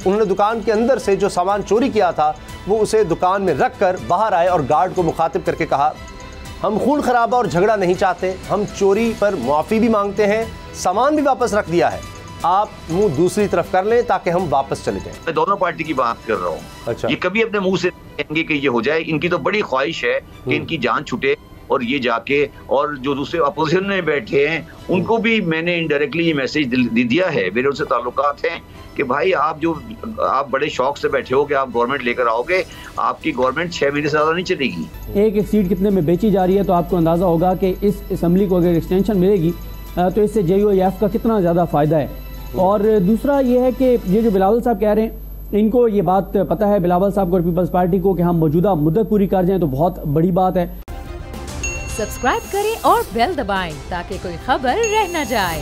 उन्होंने दुकान के अंदर से जो सामान चोरी किया था वो उसे दुकान में रख कर बाहर आए और गार्ड को मुखातिब करके कहा, हम खून खराबा और झगड़ा नहीं चाहते, हम चोरी पर मुआफ़ी भी मांगते हैं, सामान भी वापस रख दिया है, आप मुंह दूसरी तरफ कर लें ताकि हम वापस चले जाएं। मैं दोनों पार्टी की बात कर रहा हूँ। अच्छा। ये कभी अपने मुंह से कहेंगे कि ये हो जाए, इनकी तो बड़ी ख्वाहिश है कि इनकी जान छूटे और ये जाके और जो दूसरे अपोजिशन में बैठे हैं उनको भी मैंने इनडायरेक्टली ये मैसेज दिया है, मेरे उनसे ताल्लुकात हैं कि भाई आप बड़े शौक से बैठे हो कि आप गवर्नमेंट लेकर आओगे, आपकी गवर्नमेंट 6 महीने से ज़्यादा नहीं चलेगी। एक सीट कितने में बेची जा रही है तो आपको अंदाज़ा होगा कि इस असम्बली को अगर एक्सटेंशन मिलेगी तो इससे JUIF का कितना ज़्यादा फ़ायदा है। और दूसरा ये है कि ये जो बिलावल साहब कह रहे हैं, इनको ये बात पता है बिलावल साहब को और पीपल्स पार्टी को कि हम मौजूदा मुद्दत पूरी कर जाएं तो बहुत बड़ी बात है। सब्सक्राइब करें और बेल दबाएं ताकि कोई खबर रह न जाए।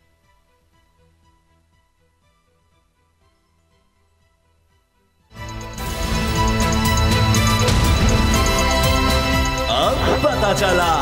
अब पता चला।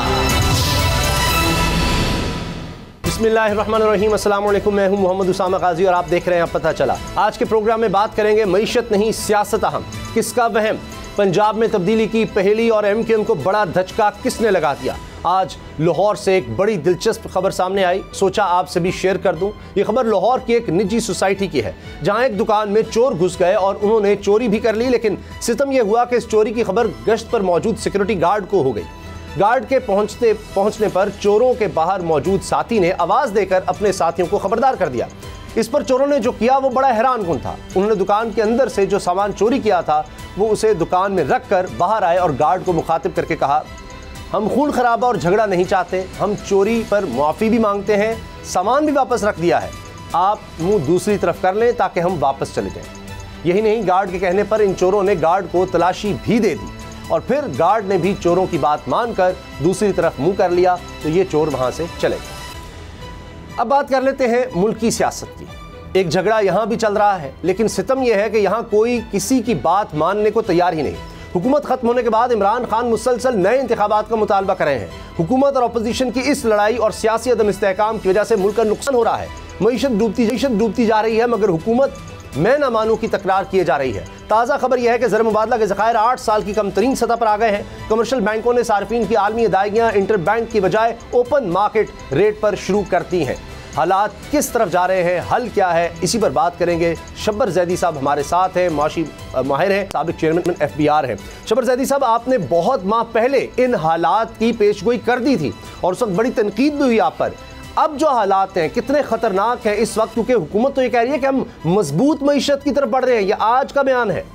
बिस्मिल्लाहिर्रहमानिर्रहीम, अस्सलाम वालेकुम। मैं हूं मोहम्मद उसामा गाजी और आप देख रहे हैं अब पता चला। आज के प्रोग्राम में बात करेंगे मईशत नहीं सियासत अहम, किसका वहम, पंजाब में तब्दीली की पहेली और MKM को बड़ा धचका किसने लगा दिया। आज लाहौर से एक बड़ी दिलचस्प खबर सामने आई, सोचा आपसे भी शेयर कर दूं। ये खबर लाहौर की एक निजी सोसाइटी की है जहां एक दुकान में चोर घुस गए और उन्होंने चोरी भी कर ली, लेकिन सितम यह हुआ कि इस चोरी की खबर गश्त पर मौजूद सिक्योरिटी गार्ड को हो गई। गार्ड के पहुंचने पर चोरों के बाहर मौजूद साथी ने आवाज देकर अपने साथियों को खबरदार कर दिया। इस पर चोरों ने जो किया वो बड़ा हैरानकुन था। उन्होंने दुकान के अंदर से जो सामान चोरी किया था वो उसे दुकान में रख कर बाहर आए और गार्ड को मुखातिब करके कहा, हम खून खराबा और झगड़ा नहीं चाहते, हम चोरी पर मुआफ़ी भी मांगते हैं, सामान भी वापस रख दिया है, आप मुंह दूसरी तरफ कर लें ताकि हम वापस चले जाएं। यही नहीं, गार्ड के कहने पर इन चोरों ने गार्ड को तलाशी भी दे दी और फिर गार्ड ने भी चोरों की बात मानकर दूसरी तरफ मुंह कर लिया तो ये चोर वहां से चले गए। अब बात कर लेते हैं मुल्की सियासत की। एक झगड़ा यहां भी चल रहा है, लेकिन सितम यह है कि यहां कोई किसी की बात मानने को तैयार ही नहीं। हुकूमत खत्म होने के बाद इमरान खान मुसलसल नए इंतखाबात का मुतालबा कर रहे हैं। हुकूमत और अपोजिशन की इस लड़ाई और सियासी अदम इस्तेहकाम की वजह से मुल्क का नुकसान हो रहा है। मईशत डूबती जा रही है, मगर हुकूमत मैं ना मानूं की तकरार किए जा रही है। ताज़ा खबर यह है कि ज़र मुबादला के ज़खायर 8 साल की कम तरीन सतह पर आ गए हैं। कमर्शियल बैंकों ने सार्फिन की आलमी अदायगियाँ इंटर बैंक की बजाय ओपन मार्केट रेट पर शुरू करती हैं। हालात किस तरफ जा रहे हैं, हल क्या है, इसी पर बात करेंगे। शब्बर जैदी साहब हमारे साथ हैं, माशी माहिर हैं, साबिक चेयरमैन FBR हैं। शब्बर जैदी साहब, आपने बहुत माह पहले इन हालात की पेशगोई कर दी थी और उस वक्त बड़ी तनकीद भी हुई आप पर। अब जो हालात हैं कितने खतरनाक हैं इस वक्त, क्योंकि हुकूमत तो ये कह रही है कि हम मजबूत मईशत की तरफ बढ़ रहे हैं, ये आज का बयान है।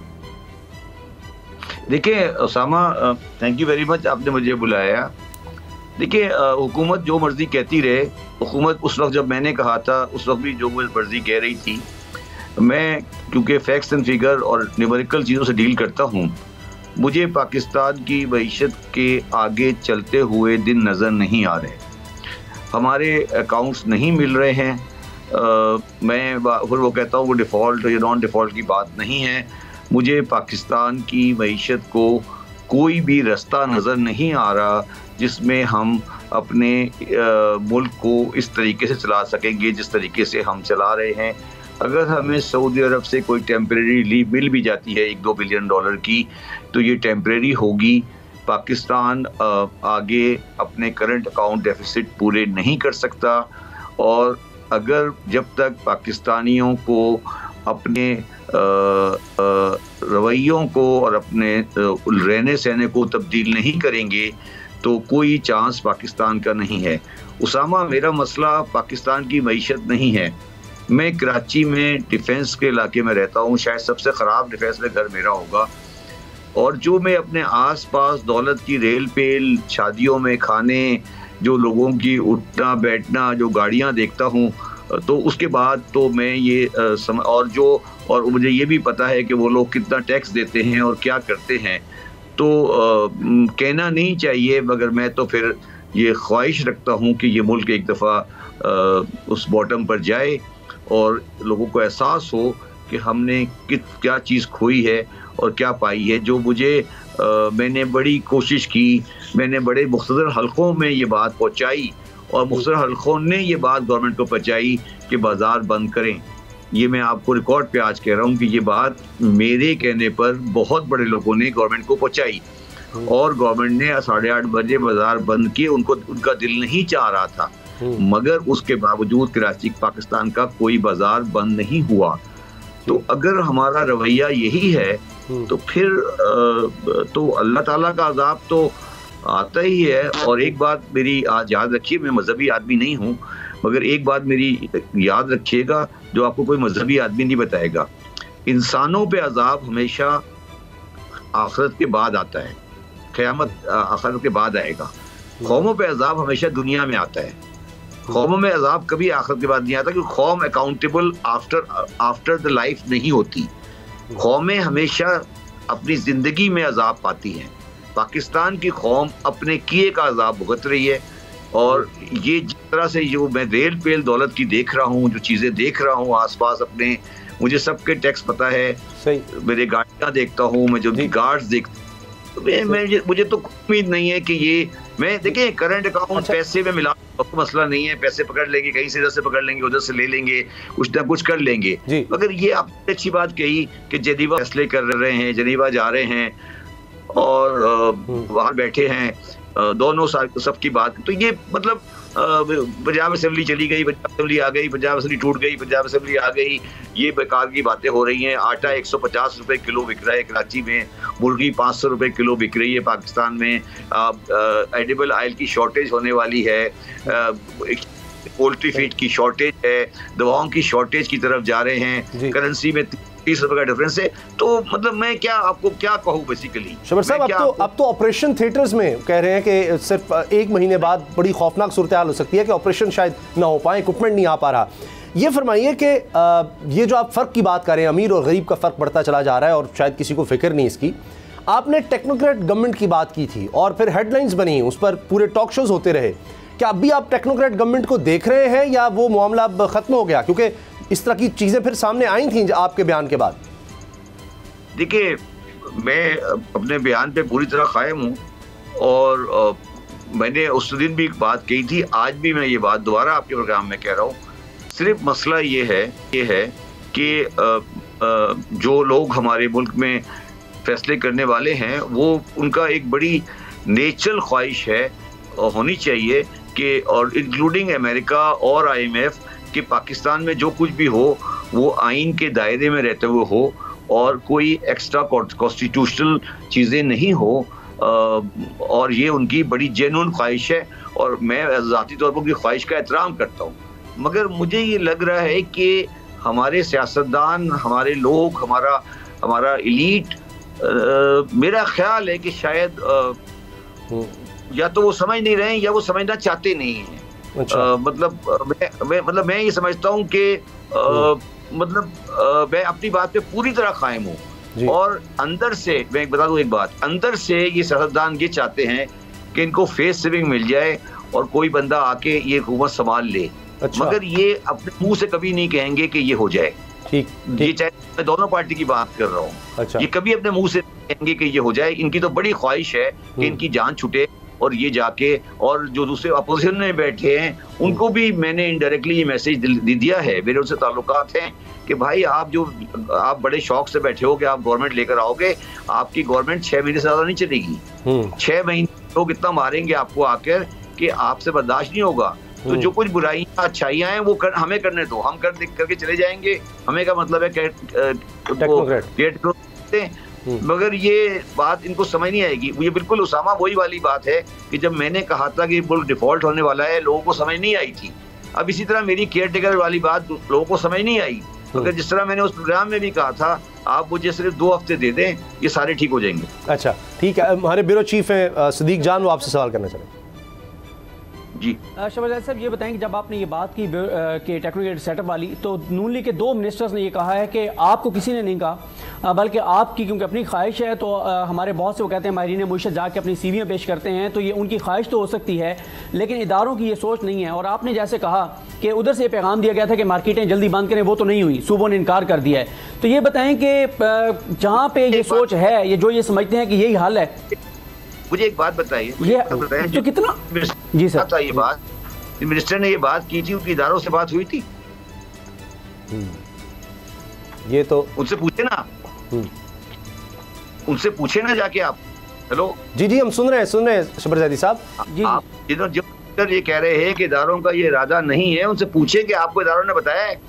देखिए Usama, thank you very much, आपने मुझे बुलाया। देखिए हुकूमत जो मर्जी कहती रहे, हुकूमत उस वक्त जब मैंने कहा था उस वक्त भी जो वो मर्जी कह रही थी। मैं क्योंकि फैक्ट्स एंड फिगर और न्यूमेरिकल चीज़ों से डील करता हूँ, मुझे पाकिस्तान की मईशत के आगे चलते हुए दिन नज़र नहीं आ रहे। हमारे अकाउंट्स नहीं मिल रहे हैं। मैं फिर वो कहता हूँ वो डिफ़ॉल्ट या नॉन डिफ़ॉल्ट की बात नहीं है। मुझे पाकिस्तान की मईशत को कोई भी रास्ता नज़र नहीं आ रहा जिसमें हम अपने मुल्क को इस तरीके से चला सकेंगे जिस तरीके से हम चला रहे हैं। अगर हमें सऊदी अरब से कोई टेम्परेरी लीव मिल भी जाती है $1-2 बिलियन की, तो ये टेम्परेरी होगी। पाकिस्तान आगे अपने करंट अकाउंट डेफिसिट पूरे नहीं कर सकता, और अगर जब तक पाकिस्तानियों को अपने रवैयों को और अपने रहने सहने को तब्दील नहीं करेंगे तो कोई चांस पाकिस्तान का नहीं है। उसामा, मेरा मसला पाकिस्तान की मईशत नहीं है। मैं कराची में डिफेंस के इलाके में रहता हूँ, शायद सबसे ख़राब डिफेंस में घर मेरा होगा, और जो मैं अपने आसपास दौलत की रेल पेल, शादियों में खाने, जो लोगों की उठना बैठना, जो गाड़ियाँ देखता हूँ, तो उसके बाद तो मैं ये और मुझे ये भी पता है कि वो लोग कितना टैक्स देते हैं और क्या करते हैं। तो कहना नहीं चाहिए, मगर मैं तो फिर ये ख्वाहिश रखता हूँ कि ये मुल्क एक दफ़ा उस बॉटम पर जाए और लोगों को एहसास हो कि हमने क्या चीज़ खोई है और क्या पाई है। जो मुझे मैंने बड़ी कोशिश की, मैंने बड़े मुख्तसर हलकों में ये बात पहुँचाई और मुख्तसर हलकों ने ये बात गवर्नमेंट को पहुँचाई कि बाज़ार बंद करें, ये मैं आपको रिकॉर्ड पे आज कह रहा हूँ कि ये बात मेरे कहने पर बहुत बड़े लोगों ने गवर्नमेंट को पहुंचाई और गवर्नमेंट ने 8:30 बजे बाजार बंद किए। उनका दिल नहीं चाह रहा था, मगर उसके बावजूद कराची पाकिस्तान का कोई बाजार बंद नहीं हुआ। तो अगर हमारा रवैया यही है तो फिर तो अल्लाह ताला का अजाब तो आता ही है। और एक बात मेरी आज याद रखिए, मैं मजहबी आदमी नहीं हूँ, मगर एक बात मेरी याद रखिएगा जो आपको कोई मजहबी आदमी नहीं बताएगा, इंसानों पे अजाब हमेशा आखिरत के बाद आता है, क़यामत आखिरत के बाद आएगा। कौमों पे अजाब हमेशा दुनिया में आता है, कौमों में अजाब कभी आखिरत के बाद नहीं आता, क्योंकि कौम अकाउंटेबल आफ्टर द लाइफ नहीं होती। कौमें हमेशा अपनी जिंदगी में अजाब पाती हैं। पाकिस्तान की कौम अपने किए का अजाब भुगत रही है। और ये जिस तरह से जो मैं रेल पेल दौलत की देख रहा हूँ, जो चीज़ें देख रहा हूँ आसपास अपने, मुझे सबके टैक्स पता है, मेरे गाड़ियाँ देखता हूँ, मैं जो गार्ड्स देखता हूँ, मुझे तो उम्मीद नहीं है कि ये मैं देखिए करंट अकाउंट पैसे में मिला मसला नहीं है, पैसे पकड़ लेंगे, कहीं से इधर से पकड़ लेंगे, उधर से ले लेंगे, कुछ ना कुछ कर लेंगे। मगर ये आपने अच्छी बात कही कि जेनीवा फैसले कर रहे हैं, जेनीवा जा रहे हैं और वहाँ बैठे हैं, दोनों सबकी बात। तो ये मतलब पंजाब असेंबली चली गई, पंजाब असेंबली आ गई, पंजाब असेंबली टूट गई, पंजाब असेंबली आ गई, ये बेकार की बातें हो रही हैं। आटा 150 रुपए किलो बिक रहा है कराची में, मुर्गी 500 रुपए किलो बिक रही है पाकिस्तान में, एडिबल ऑयल की शॉर्टेज होने वाली है, पोल्ट्री फीड की शॉर्टेज है, दवाओं की शॉर्टेज की तरफ जा रहे हैं, करेंसी में 30 रुपए का डिफरेंस है। तो मतलब मैं क्या आपको क्या कहूँ बेसिकली। शबर साहब, अब तो ऑपरेशन थिएटर्स में कह रहे हैं कि सिर्फ 1 महीने बाद बड़ी खौफनाक सूरत हाल हो सकती है कि ऑपरेशन शायद ना हो पाए, इक्विपमेंट नहीं आ पा रहा। ये फरमाइए कि ये जो आप फ़र्क की बात कर रहे हैं, अमीर और गरीब का फ़र्क बढ़ता चला जा रहा है और शायद किसी को फिक्र नहीं इसकी। आपने टेक्नोक्रेट गवर्नमेंट की बात की थी और फिर हेडलाइंस बनी, उस पर पूरे टॉक शोज होते रहे। क्या अब भी आप टेक्नोक्रेट गवर्नमेंट को देख रहे हैं या वो मामला अब ख़त्म हो गया? क्योंकि इस तरह की चीज़ें फिर सामने आई थी आपके बयान के बाद। देखिए, मैं अपने बयान पे पूरी तरह कायम हूँ और मैंने उस दिन भी एक बात कही थी, आज भी मैं ये बात दोबारा आपके प्रोग्राम में कह रहा हूँ। सिर्फ मसला ये है कि जो लोग हमारे मुल्क में फैसले करने वाले हैं, वो उनका एक बड़ी नेचुरल ख्वाहिश है, होनी चाहिए कि, और इंक्लूडिंग अमेरिका और IMF, कि पाकिस्तान में जो कुछ भी हो वो आइन के दायरे में रहते हुए हो और कोई एक्स्ट्रा कॉन्स्टिट्यूशनल चीज़ें नहीं हो। और ये उनकी बड़ी जेन्युइन ख्वाहिश है और मैं ज़ाती तौर पर उनकी ख्वाहिश का एहतराम करता हूँ। मगर मुझे ये लग रहा है कि हमारे सियासतदान, हमारे लोग, हमारा एलीट, मेरा ख्याल है कि शायद या तो वो समझ नहीं रहे हैं या वो समझना चाहते नहीं हैं। अच्छा। मतलब मैं ये समझता हूँ कि मैं अपनी बात पे पूरी तरह कायम हूँ और अंदर से मैं बता दूं एक बात, अंदर से ये सियासतदान ये चाहते हैं कि इनको फेस सेविंग मिल जाए और कोई बंदा आके ये हुकूमत संभाल ले। अच्छा। मगर ये अपने मुंह से कभी नहीं कहेंगे कि ये हो जाए। ठीक। ये चाहे मैं दोनों पार्टी की बात कर रहा हूँ। अच्छा। ये कभी अपने मुंह से कहेंगे कि ये हो जाए। इनकी तो बड़ी ख्वाहिश है कि इनकी जान छूटे और ये जाके, और जो दूसरे अपोजिशन में बैठे हैं उनको भी मैंने इनडायरेक्टली ये मैसेज दे दिया है, मेरे उनसे ताल्लुकात हैं कि भाई आप बड़े शौक से बैठे हो कि आप गवर्नमेंट लेकर आओगे, आपकी गवर्नमेंट 6 महीने से ज्यादा नहीं चलेगी। 6 महीने लोग इतना मारेंगे आपको आकर कि आपसे बर्दाश्त नहीं होगा। तो जो कुछ बुराइयां अच्छाइयां हैं वो हमें करने दो, हम करके चले जाएंगे। हमें का मतलब है मगर ये बात इनको समझ नहीं आएगी। ये बिल्कुल उसामा वही वाली बात है कि जब मैंने कहा था कि मुल्क डिफॉल्ट होने वाला है, लोगों को समझ नहीं आई थी। अब इसी तरह मेरी केयर टेकर वाली बात लोगों को समझ नहीं आई, मगर जिस तरह मैंने उस प्रोग्राम में भी कहा था, आप मुझे सिर्फ 2 हफ्ते दे दें, ये सारे ठीक हो जाएंगे। अच्छा, ठीक है। हमारे ब्यूरो चीफ हैं सदीक जान, वो आपसे सवाल करना चाहेंगे। जी शहबाज साहब, ये बताएं कि जब आपने ये बात की कि टेक्नोक्रेट सेटअप वाली, तो नून लीग के 2 मिनिस्टर्स ने ये कहा है कि आपको किसी ने नहीं कहा, बल्कि आपकी क्योंकि अपनी ख्वाहिश है, तो हमारे बहुत से वो कहते हैं माहिरीन मुईशत जाके अपनी सीवियाँ पेश करते हैं, तो ये उनकी ख्वाहिश तो हो सकती है लेकिन इदारों की ये सोच नहीं है। और आपने जैसे कहा कि उधर से पैगाम दिया गया था कि मार्केटें जल्दी बंद करें, वो तो नहीं हुई, सूबों ने इनकार कर दिया है। तो ये बताएं कि जहाँ पे ये सोच है, ये जो ये समझते हैं कि यही हाल है, मुझे एक बात बताइए, ये जो कितना जी सर ये बात मिनिस्टर ने ये बात की थी, उनकी इदारों से बात हुई थी? ये तो उनसे पूछे ना, उनसे पूछे ना जाके आप। हेलो जी जी, हम सुन रहे हैं शब्बर जैदी साहब जी। आप जो ये कह रहे हैं कि इदारों का ये इरादा नहीं है, उनसे पूछे कि आपको इदारों ने बताया है।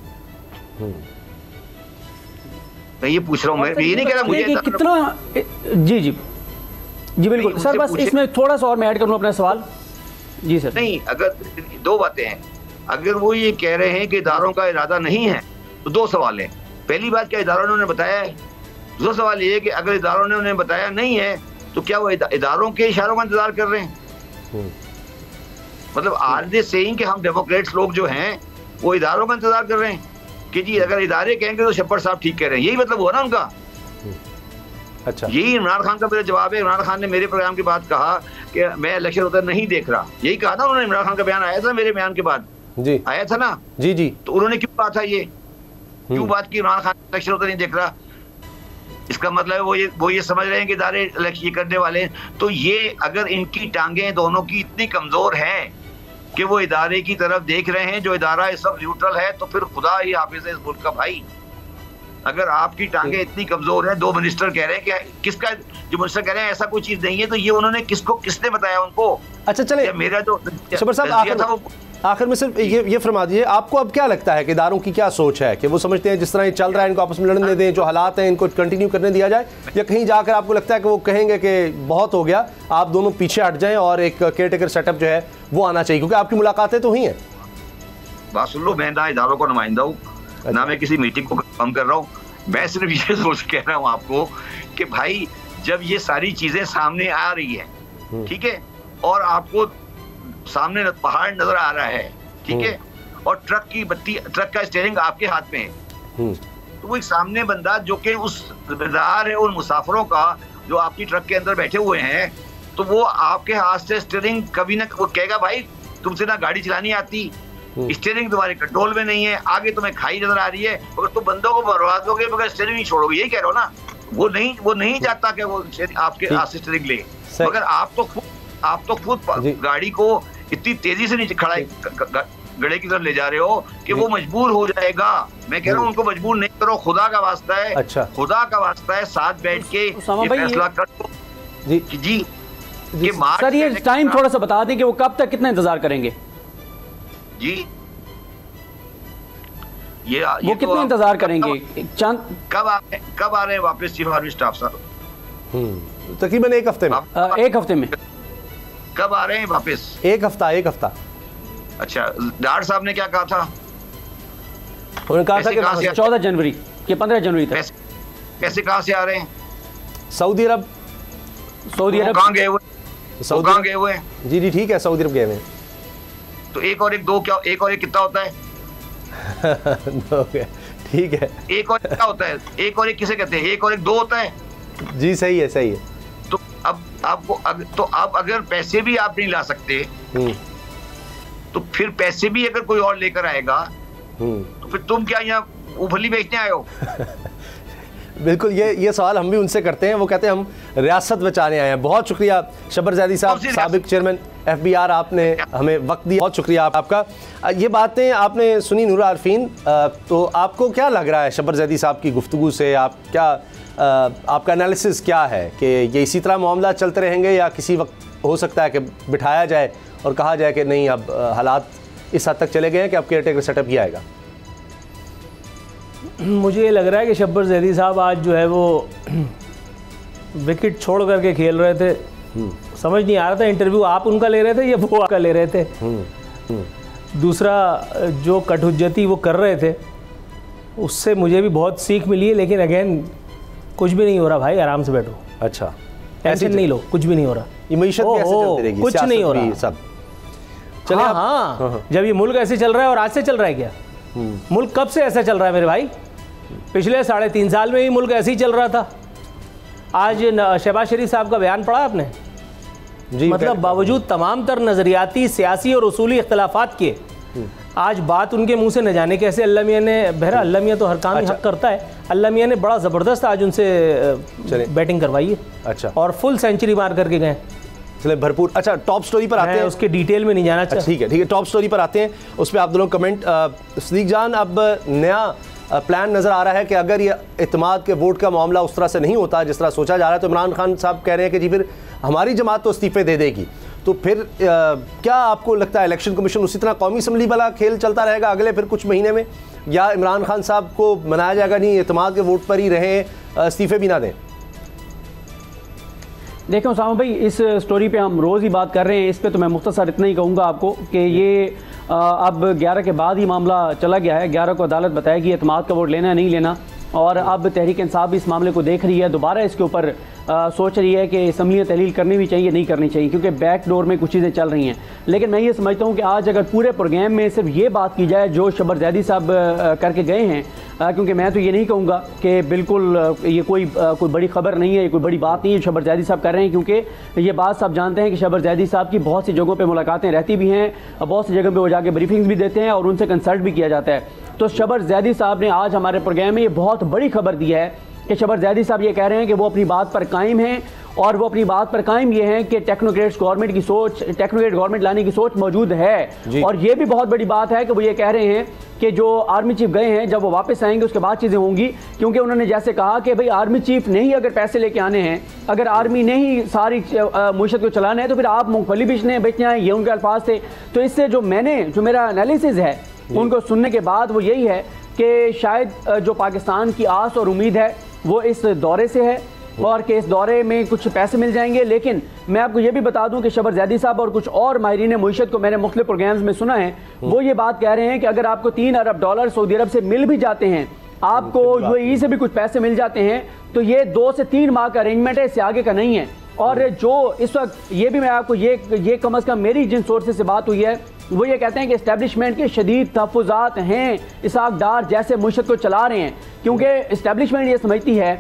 मैं ये पूछ रहा हूँ, मैं ये नहीं कह रहा मुझे कितना। जी जी जी बिल्कुल सर, बस इसमें थोड़ा सा और मैं ऐड करूँ अपना सवाल। जी सर। नहीं, अगर दो बातें हैं, अगर वो ये कह रहे हैं कि इदारों का इरादा नहीं है तो दो सवाल हैं। पहली बात, क्या इदारों ने उन्हें बताया है? दूसरा सवाल ये है कि अगर इदारों ने उन्हें बताया नहीं है तो क्या वो इदारों के इशारों का इंतजार कर रहे हैं? मतलब आर दे सेइंग कि हम डेमोक्रेट्स लोग जो हैं वो इदारों का इंतजार कर रहे हैं कि जी अगर इदारे कहेंगे तो शब्बर साहब ठीक कह रहे हैं, यही मतलब हुआ ना उनका। अच्छा, यही इमरान खान का मेरा जवाब है। इमरान खान ने मेरे प्रोग्राम के बाद कहा कि मैं इलेक्शन होता नहीं देख रहा, यही कहा था उन्होंने। इमरान खान का बयान आया था मेरे बयान के बाद जी, आया था ना जी जी। तो उन्होंने क्यों कहा था ये, क्यों बात की इमरान खान इलेक्शन होता नहीं देख रहा? इसका मतलब है वो ये समझ रहे हैं कि इदारे इलेक्शन करने वाले हैं। तो ये अगर इनकी टांगें दोनों की इतनी कमजोर हैं कि वो इदारे की तरफ देख रहे हैं, जो इदारा इस वक्त न्यूट्रल है, तो फिर खुदा ही हाफिज है इस मुल्क का भाई। अगर आपकी टांगें इतनी कमजोर है, दो मिनिस्टर कह रहे हैं कि किसका, जो मिनिस्टर कह रहे हैं ऐसा कोई चीज नहीं है, तो ये उन्होंने किसने बताया उनको? अच्छा चले, मेरा जो शब्बर साहब आखिर में सिर्फ ये फरमा दीजिए, आपको अब क्या लगता है कि इदारों की क्या सोच है कि वो समझते हैं जिस तरह ये चल रहा है इनको आपस में लड़ने दें, जो हालात हैं इनको कंटिन्यू करने दिया जाए, या कहीं जाकर आपको लगता है कि वो कहेंगे कि बहुत हो गया, आप दोनों पीछे हट जाएं और एक केयरटेकर सेटअप जो है वो आना चाहिए? क्योंकि आपकी मुलाकातें तो हुई हैं। बात सुन लो, मैं ना इदारों का नुमाइंदा हूँ ना मैं किसी मीटिंग को कम कर रहा हूँ। मैं सिर्फ ये सोच कह रहा हूँ आपको कि भाई जब ये सारी चीजें सामने आ रही है, ठीक है, और आपको सामने पहाड़ नजर आ रहा है, ठीक है, और ट्रक का स्टीयरिंग आपके हाथ में है, तो वो एक सामने बंदा जो कि उस जिम्मेदार है उन मुसाफिरों का जो आपकी ट्रक के अंदर बैठे हुए हैं, तो वो आपके हाथ से स्टीयरिंग कभी ना वो कहेगा भाई तुमसे ना गाड़ी चलानी आती, स्टीयरिंग तुम्हारे कंट्रोल में नहीं है, आगे तुम्हें खाई नजर आ रही है, मगर तुम बंदों को बर्बाद दोगे मगर स्टीयरिंग नहीं छोड़ोगे, यही कह रहे हो ना? वो नहीं चाहता कि वो आपके हाथ से स्टीयरिंग ले, मगर आप तो खुद गाड़ी को इतनी तेजी से नीचे खड़ा गड़े की तरफ ले जा रहे हो कि वो मजबूर हो जाएगा। मैं कह रहा हूँ उनको मजबूर नहीं करो, खुदा का वास्ता है। अच्छा, खुदा का वास्ता है, साथ बैठ के ये फैसला करो जी कि सर ये टाइम थोड़ा सा बता दें कि वो कब तक कितना इंतजार करेंगे जी? ये वो तो कितना इंतजार करेंगे? कब आ रहे हैं वापस चीफ आर्मी स्टाफ साहब? तकरीबन एक हफ्ते में। एक हफ्ते में कब आ रहे हैं वापस? एक हफ्ता। अच्छा, डार साहब ने क्या कहा था? उन्होंने कहा था कि 14 जनवरी के 15 जनवरी तक। पैसे कहाँ से आ रहे हैं? Saudi Arab. कहाँ गए हुए? जी जी ठीक है, सऊदी अरब गए हुए। तो एक और एक दो क्या, एक और एक कितना होता है? ठीक है, एक और क्या होता है? एक और एक किसे कहते हैं? एक और एक दो होता है जी। सही है। तो अब अगर पैसे भी आप नहीं ला सकते तो फिर पैसे भी अगर कोई और लेकर आएगा तो फिर तुम क्या यहाँ उफली बेचने आए हो? बिल्कुल, ये सवाल हम भी उनसे करते हैं। वो कहते हैं हम रियासत बचाने आए हैं। बहुत शुक्रिया शब्बर जैदी साहब, साबिक चेयरमैन FBR, आपने हमें वक्त दिया, बहुत शुक्रिया आपका। ये बातें आपने सुनी नूरा आरफीन, तो आपको क्या लग रहा है शब्बर जैदी साहब की गुफ्तगू से? आपका एनालिसिस क्या है कि ये इसी तरह मामला चलते रहेंगे या किसी वक्त हो सकता है कि बिठाया जाए और कहा जाए कि नहीं अब हालात इस हद तक चले गए हैं कि अब केयरटेकर सेटअप ही आएगा? मुझे ये लग रहा है कि शब्बर जैदी साहब आज जो है वो विकेट छोड़ करके खेल रहे थे। समझ नहीं आ रहा था इंटरव्यू आप उनका ले रहे थे या वो आपका ले रहे थे। दूसरा जो कटहुज्जती वो कर रहे थे उससे मुझे भी बहुत सीख मिली है, लेकिन अगेन कुछ भी नहीं हो रहा भाई, आराम से बैठो। अच्छा, टेंशन नहीं लो, कुछ भी नहीं हो रहा। ये मईशत कैसे चलती रहेगी? कुछ नहीं हो रहा सब चले। हाँ, जब ये मुल्क ऐसे चल रहा है, और आज से चल रहा है क्या? मुल्क कब से ऐसा चल रहा है मेरे भाई? पिछले 3.5 साल में ही मुल्क ऐसे ही चल रहा था। आज शहबाज शरीफ साहब का बयान पढ़ा आपने? जी, मतलब बावजूद तमाम तर नज़रियाती, सियासी और उसूली इख्तलाफात के आज बात उनके मुंह से न जाने कैसे अल्लाह मियाँ ने, बहरा अल्लाह मियाँ तो हर काम हक करता है, अल्लाह मियाँ ने बड़ा ज़बरदस्त आज उनसे बैटिंग करवाई है। अच्छा, और फुल सेंचुरी मार करके गए। चले भरपूर। अच्छा, टॉप स्टोरी पर आते हैं, उसके डिटेल में नहीं जाना चाहिए। ठीक है, टॉप स्टोरी पर आते हैं, उस पर आप दोनों कमेंट। सदीक जान, अब नया प्लान नज़र आ रहा है कि अगर ये इत्तेमाद के वोट का मामला उस तरह से नहीं होता जिस तरह सोचा जा रहा है, तो इमरान खान साहब कह रहे हैं कि जी फिर हमारी जमात तो इस्तीफे दे देगी। तो फिर क्या आपको लगता है इलेक्शन कमीशन उसी तरह कौमी असम्बली वाला खेल चलता रहेगा अगले फिर कुछ महीने में, या इमरान खान साहब को मनाया जाएगा नहीं इत्तेमाद के वोट पर ही रहें, इस्तीफे भी ना दें? देखो उसामा भाई, इस स्टोरी पे हम रोज़ ही बात कर रहे हैं, इस पे तो मैं मुख्तसर इतना ही कहूँगा आपको कि ये अब 11 के बाद ही मामला चला गया है। 11 को अदालत बताएगी इत्तेमाद का वोट लेना है नहीं लेना, और अब तहरीक इंसाफ भी इस मामले को देख रही है, दोबारा इसके ऊपर सोच रही है कि असम्बलियाँ तहलील करनी भी चाहिए नहीं करनी चाहिए, क्योंकि बैक डोर में कुछ चीज़ें चल रही हैं। लेकिन मैं ये समझता हूँ कि आज अगर पूरे प्रोग्राम में सिर्फ ये बात की जाए जो शबर जैदी साहब करके गए हैं, क्योंकि मैं तो ये नहीं कहूँगा कि बिल्कुल ये कोई बड़ी खबर नहीं है, ये कोई बड़ी बात नहीं है शबर जैदी साहब कर रहे हैं, क्योंकि ये बात सब जानते हैं कि शबर जैदी साहब की बहुत सी जगहों पे मुलाकातें रहती भी हैं, बहुत सी जगह पे वो जाके ब्रीफिंग्स भी देते हैं और उनसे कंसल्ट भी किया जाता है। तो शबर जैदी साहब ने आज हमारे प्रोग्राम में ये बहुत बड़ी खबर दी है कि शबर जैदी साहब ये कह रहे हैं कि वो अपनी बात पर कायम हैं, और वो अपनी बात पर कायम ये हैं कि टेक्नोक्रेट्स गवर्नमेंट की सोच, टेक्नोक्रेट गवर्नमेंट लाने की सोच मौजूद है। और ये भी बहुत बड़ी बात है कि वो ये कह रहे हैं कि जो आर्मी चीफ गए हैं जब वो वापस आएंगे उसके बाद चीज़ें होंगी, क्योंकि उन्होंने जैसे कहा कि भाई आर्मी चीफ ने ही अगर पैसे लेके आने हैं, अगर आर्मी ने ही सारी मुश्त को चलाना है तो फिर आप मूंगफली बेचना है, ये उनके अल्फाज थे। तो इससे जो मेरा एनालिसिस है उनको सुनने के बाद वो यही है कि शायद जो पाकिस्तान की आस और उम्मीद है वो इस दौरे से है, और कि इस दौरे में कुछ पैसे मिल जाएंगे। लेकिन मैं आपको ये भी बता दूं कि शबर जैदी साहब और कुछ और माहिरीन मुईशत को मैंने मुख्तलिफ प्रोग्राम्स में सुना है, वो ये बात कह रहे हैं कि अगर आपको $3 अरब सऊदी अरब से मिल भी जाते हैं, आपको यूएई से भी कुछ पैसे मिल जाते हैं, तो ये 2 से 3 माह का अरेंजमेंट है, इससे आगे का नहीं है। और जो इस वक्त ये भी मैं आपको ये कम अज़ कम मेरी जिन सोर्सेज से बात हुई है वो ये कहते हैं कि इस्टेब्लिशमेंट के शदीद तहफ़्फ़ुज़ात हैं इसहाक डार जैसे मुईशत को चला रहे हैं, क्योंकि इस्टेब्लिशमेंट ये समझती है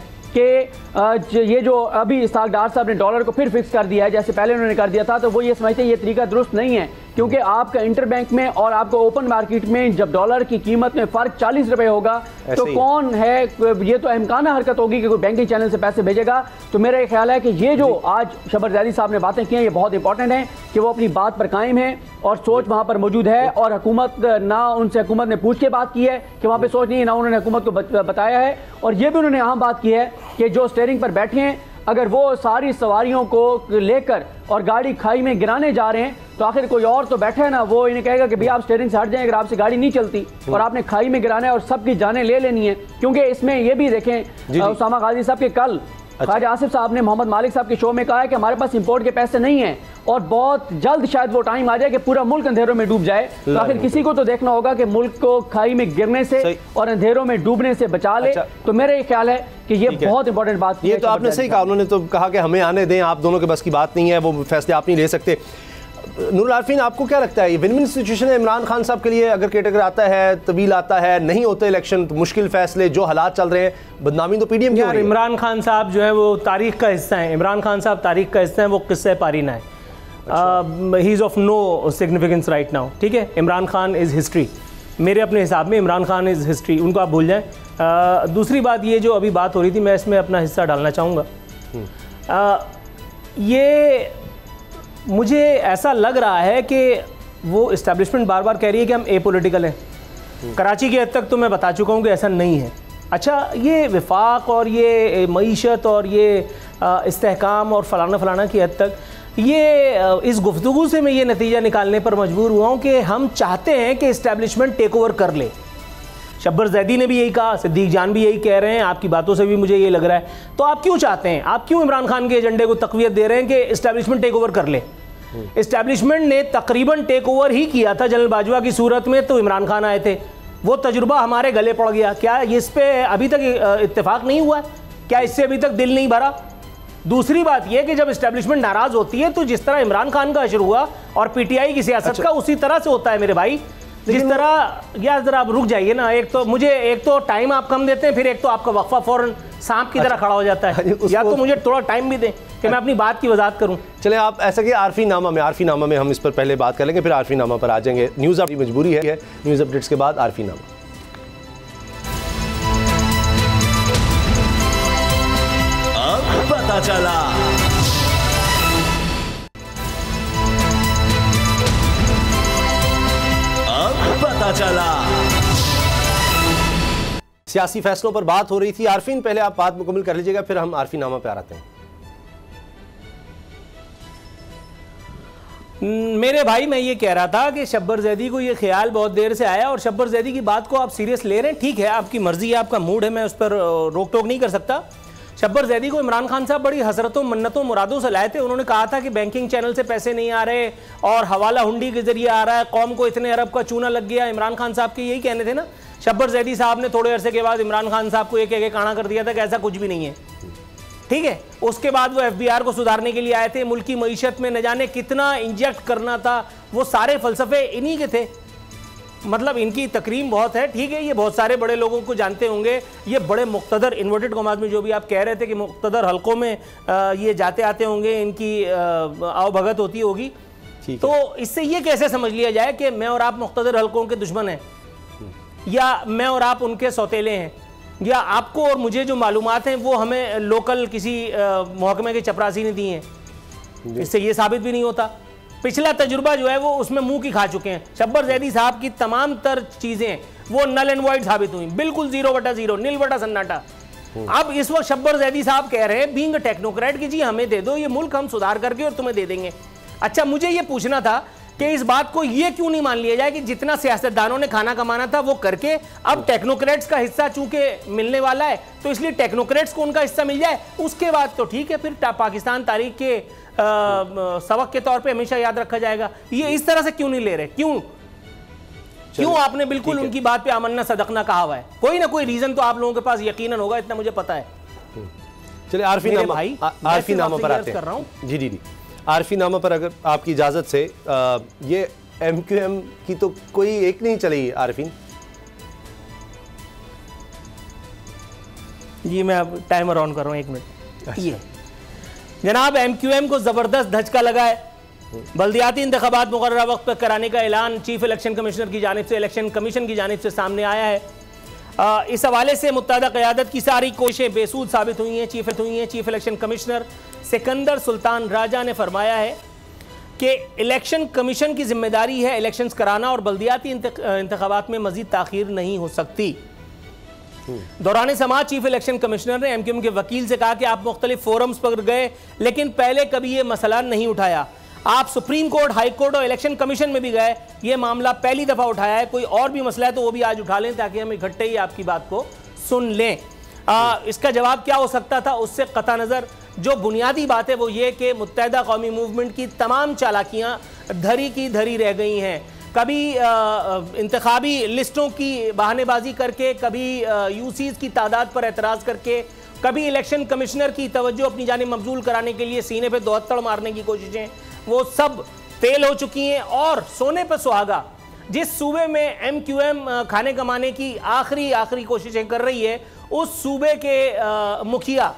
कि ये जो अभी इसहाक डार साहब ने डॉलर को फिर फिक्स कर दिया है जैसे पहले उन्होंने कर दिया था, तो वो ये समझते हैं ये तरीका दुरुस्त नहीं है, क्योंकि आपका इंटरबैंक में और आपको ओपन मार्केट में जब डॉलर की कीमत में फ़र्क 40 रुपये होगा तो कौन है, ये तो अहमकाना हरकत होगी कि कोई बैंकिंग चैनल से पैसे भेजेगा। तो मेरा ख्याल है कि ये जो आज शबर जैदी साहब ने बातें की हैं ये बहुत इंपॉर्टेंट है कि वो अपनी बात पर कायम है और सोच वहाँ पर मौजूद है, और हुकूमत ना उनसे हुकूमत ने पूछ के बात की है कि वहाँ पर सोच नहीं है, ना उन्होंने हुकूमत को बताया है। और ये भी उन्होंने यहाँ बात की है कि जो स्टीयरिंग पर बैठे हैं अगर वो सारी सवारियों को लेकर और गाड़ी खाई में गिराने जा रहे हैं तो आखिर कोई और तो बैठा है ना, वो इन्हें कहेगा कि भैया आप स्टीयरिंग से हट जाएं अगर आपसे गाड़ी नहीं चलती और आपने खाई में गिराना है और सबकी जानें ले लेनी है। क्योंकि इसमें ये भी देखें उसामा गाजी साहब के कल ख्वाजा आसिफ साहब ने मोहम्मद मालिक साहब के शो में कहा है कि हमारे पास इंपोर्ट के पैसे नहीं हैं और बहुत जल्द शायद वो टाइम आ जाए कि पूरा मुल्क अंधेरों में डूब जाए। तो आखिर किसी को तो देखना होगा कि मुल्क को खाई में गिरने से और अंधेरों में डूबने से बचा ले। तो मेरा ये ख्याल है कि ये बहुत इंपॉर्टेंट बात ये तो आपने सही कहा, उन्होंने तो कहा कि हमें आने दें, आप दोनों के बस की बात नहीं है, वो फैसले आप नहीं ले सकते। नूरुल आरफीन, आपको क्या लगता है ये विन विन सिचुएशन है इमरान खान साहब के लिए? अगर कैटेगरी आता है, तवील आता है, नहीं होते इलेक्शन तो मुश्किल फैसले, जो हालात चल रहे हैं, बदनामी तो पीडीएम की हो रही है। इमरान खान साहब जो है वो तारीख का हिस्सा है, इमरान खान साहब तारीख का हिस्सा है, वो किस्से पारीना है। He is of no significance right now, ठीक है। इमरान खान इज़ हिस्ट्री, मेरे अपने हिसाब में इमरान खान इज़ हिस्ट्री, उनको आप भूल जाएं। दूसरी बात, ये जो अभी बात हो रही थी, मैं इसमें अपना हिस्सा डालना चाहूँगा। ये मुझे ऐसा लग रहा है कि वो इस्टेब्लिशमेंट बार बार कह रही है कि हम एपॉलिटिकल हैं। कराची की हद तक तो मैं बता चुका हूँ कि ऐसा नहीं है। अच्छा, ये विफाक और ये मईशत और ये इस्तेहकाम और फलाना की हद तक, ये इस गुफ्तगू से मैं ये नतीजा निकालने पर मजबूर हुआ हूँ कि हम चाहते हैं कि इस्टेब्लिशमेंट टेक ओवर कर ले। शब्बर जैदी ने भी यही कहा, सिद्दीक जान भी यही कह रहे हैं, आपकी बातों से भी मुझे ये लग रहा है। तो आप क्यों चाहते हैं, आप क्यों इमरान खान के एजेंडे को तक़वियत दे रहे हैं कि इस्टेब्लिशमेंट टेक ओवर कर ले? इस्टेब्लिशमेंट ने तकरीबन टेक ओवर ही किया था जनरल बाजवा की सूरत में, तो इमरान खान आए थे, वो तजुर्बा हमारे गले पड़ गया। क्या इस पे अभी तक इत्तेफाक नहीं हुआ? क्या इससे अभी तक दिल नहीं भरा? दूसरी बात यह कि जब इस्टेब्लिशमेंट नाराज होती है तो जिस तरह इमरान खान का अशर हुआ और पीटीआई की सियासत का उसी तरह से होता है मेरे भाई। जिस तरह, यार जरा आप रुक जाइए ना, एक तो टाइम आप कम देते हैं, फिर एक तो आपका वक्फा फौरन सांप की तरह खड़ा हो जाता है। या तो मुझे थोड़ा टाइम भी दें कि मैं अपनी बात की वजाहत करूं। चले आप ऐसा कि आरफी नामा में हम इस पर पहले बात कर लेंगे, फिर आरफी नामा पर आ जाएंगे। न्यूज़ अपनी मजबूरी है, न्यूज़ अपडेट्स के बाद आरफी नामा। अब पता चला, अब पता चला। सियासी फैसलों पर बात हो रही थी। आरफीन, पहले आप बात मुकम्मल कर लीजिएगा, फिर हम आरफी नामा पे आते हैं। मेरे भाई, मैं ये कह रहा था कि शब्बर जैदी को ये ख्याल बहुत देर से आया और शब्बर जैदी की बात को आप सीरियस ले रहे हैं, ठीक है, आपकी मर्जी है, आपका मूड है, मैं उस पर रोक टोक नहीं कर सकता। शब्बर जैदी को इमरान खान साहब बड़ी हसरतों, मन्नतों, मुरादों से लाए थे। उन्होंने कहा था कि बैंकिंग चैनल से पैसे नहीं आ रहे और हवाला हुंडी के जरिए आ रहा है, कौम को इतने अरब का चूना लग गया। इमरान खान साहब के यही कहने थे ना। शब्बर जैदी साहब ने थोड़े अरसे के बाद इमरान खान साहब को ये कह के काना कर दिया था कि ऐसा कुछ भी नहीं है, ठीक है। उसके बाद वो FBR को सुधारने के लिए आए थे, मुल्क की मईशत में न जाने कितना इंजेक्ट करना था, वो सारे फलसफे इन्हीं के थे। मतलब इनकी तकरीम बहुत है, ठीक है, ये बहुत सारे बड़े लोगों को जानते होंगे, ये बड़े मुक्तदर, इन्वर्टेड कॉमास में जो भी आप कह रहे थे कि मुक्तदर हलकों में ये जाते आते होंगे, इनकी आवभगत होती होगी। तो इससे ये कैसे समझ लिया जाए कि मैं और आप मुक्तदर हलकों के दुश्मन हैं, या मैं और आप उनके सौतेले हैं, या आपको और मुझे जो मालूमात हैं वो हमें लोकल किसी महकमे के चपरासी ने दी हैं। इससे ये साबित भी नहीं होता। पिछला तजुर्बा जो है वो उसमें मुंह की खा चुके हैं। शब्बर जैदी साहब की तमाम तर चीज़ें वो नल एंड वॉइड साबित हुई, बिल्कुल 0/0, नील बटा सन्नाटा। अब इस वक्त शब्बर जैदी साहब कह रहे हैं बीइंग टेक्नोक्रेट कि जी हमें दे दो ये मुल्क, हम सुधार करके और तुम्हें दे देंगे। अच्छा, मुझे ये पूछना था कि इस बात को ये क्यों नहीं मान लिया जाए कि जितना सियासतदानों ने खाना कमाना था वो करके अब टेक्नोक्रेट्स का हिस्सा चूंकि मिलने वाला है तो इसलिए टेक्नोक्रेट्स को उनका हिस्सा मिल जाए। उसके बाद तो ठीक है, फिर पाकिस्तान तारीख के सबक के तौर पे हमेशा याद रखा जाएगा। ये इस तरह से क्यों नहीं ले रहे? क्यों आपने बिल्कुल उनकी बात पे आमन्ना सदकना कहा हुआ है? कोई ना कोई रीजन तो आप लोगों के पास यकीनन होगा, इतना मुझे पता है। चलिए आरफी नामा पर आते हैं। कर रहा हूं जी, आरफी नामा पर अगर आपकी इजाज़त से, ये MQM की तो कोई एक नहीं चली आरफीन जी। मैं अब टाइमर ऑन कर रहा हूँ, 1 मिनट। ये जनाब MQM को ज़बरदस्त धचका लगा है। बल्दियाती इंतखाबात मुकर्ररा वक्त पर कराने का ऐलान चीफ इलेक्शन कमिश्नर की जानिब से, इलेक्शन कमीशन की जानिब से सामने आया है। इस हवाले से मुत्तहदा क़यादत की सारी कोशिशें बेसूद साबित हुई हैं। Chief election commissioner Sikandar Sultan Raja ने फरमाया है कि इलेक्शन कमीशन की जिम्मेदारी है इलेक्शंस कराना और बल्दियाती इंतखाबात में मजीद ताख़ीर नहीं हो सकती। दौरान समाज चीफ इलेक्शन कमिश्नर ने MQM के वकील से कहा कि आप मुख्तलिफ फोरम्स पर गए लेकिन पहले कभी ये मसला नहीं उठाया। आप सुप्रीम कोर्ट, हाई कोर्ट और इलेक्शन कमीशन में भी गए, ये मामला पहली दफ़ा उठाया है। कोई और भी मसला है तो वो भी आज उठा लें ताकि हम इकट्ठे ही आपकी बात को सुन लें। इसका जवाब क्या हो सकता था? उससे कता नज़र जो बुनियादी बात है वो ये कि मुत्तहदा कौमी मूवमेंट की तमाम चालाकियाँ धरी की धरी रह गई हैं। कभी इंतखाबी लिस्टों की बहानेबाजी करके, कभी UCs की तादाद पर एतराज़ करके, कभी इलेक्शन कमिश्नर की तवज्जो अपनी जानिब मबजूल कराने के लिए सीने पे दोहत्तड़ मारने की कोशिशें, वो सब फेल हो चुकी हैं। और सोने पर सुहागा जिस सूबे में MQM खाने कमाने की आखिरी कोशिशें कर रही है, उस सूबे के मुखिया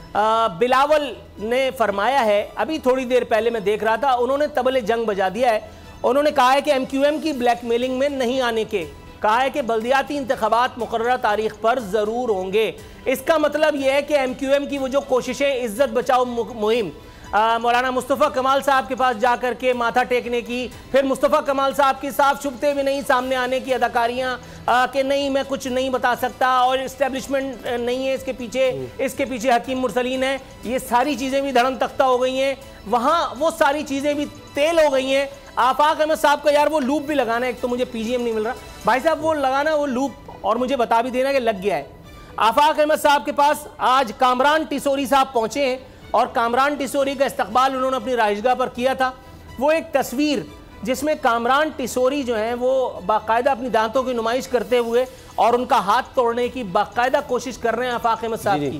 बिलावल ने फरमाया है, अभी थोड़ी देर पहले मैं देख रहा था, उन्होंने तबले जंग बजा दिया है। उन्होंने कहा है कि MQM की ब्लैकमेलिंग में नहीं आने के, कहा है कि बल्दियाती इंतखाबात मुकर्ररा तारीख पर ज़रूर होंगे। इसका मतलब यह है कि MQM की वो जो कोशिशें इज्जत बचाओ मुहिम, मौलाना मुस्तफ़ा कमाल साहब के पास जाकर के माथा टेकने की, फिर मुस्तफ़ा कमाल साहब की साफ छुपते भी नहीं सामने आने की अदाकारियाँ कि नहीं मैं कुछ नहीं बता सकता और इस्टेब्लिशमेंट नहीं है इसके पीछे हकीम मुरसलीन है, ये सारी चीज़ें भी धड़म तख्ता हो गई हैं। वहाँ वो सारी चीज़ें भी तेल हो गई हैं। आफाक अहमद साहब का यार वो लूप भी लगाना है, एक तो मुझे PGM नहीं मिल रहा भाई साहब, वो लगाना वो लूप, और मुझे बता भी देना कि लग गया है। आफाक अहमद साहब के पास आज कामरान टिसोरी साहब पहुँचे हैं और कामरान टिसोरी का इस्तकबाल उन्होंने अपनी राइशगाह पर किया था। वो एक तस्वीर जिसमें कामरान टिसोरी जो हैं वो बाकायदा अपनी दांतों की नुमाइश करते हुए और उनका हाथ तोड़ने की बाकायदा कोशिश कर रहे हैं आफाक अहमद साहब की।